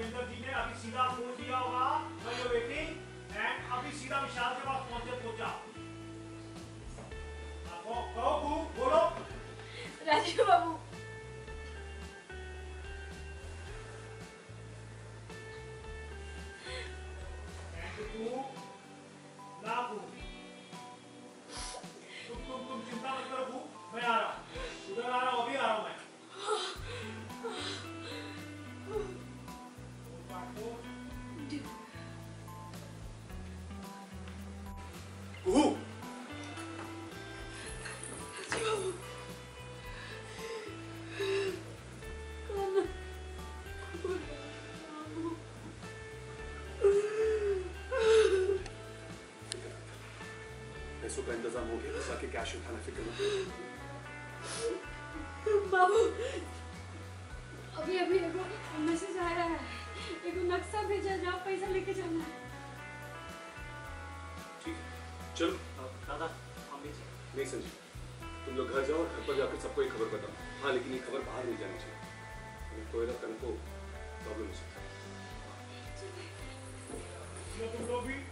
रविंदर जी ने अभी सीधा फोन किया होगा, मैं यू वेटिंग एंड अभी सीधा विशाल के पास पहुंचा। कहो बोलो। राजीव बाबू तुम चिंता मत करो, मैं आ रहा हूँ, उधर आ रहा हूँ, अभी आ रहा हूँ मैं। पैसों का इंतजाम हो गया, जाके कैश उठाना, फिक्र मत बाबू। अभी एगो मैसेज आ रहा है, एगो नक्शा भेजा, जाओ पैसा लेके जाना है। ठीक, चलो। दादा हम भी नहीं संजीव, तुम लोग घर जाओ, घर पर जाकर सबको एक खबर बताओ। हाँ, लेकिन ये खबर बाहर नहीं जानी चाहिए, कोयला कल को प्रॉब्लम हो सकता है। तुम लोग भी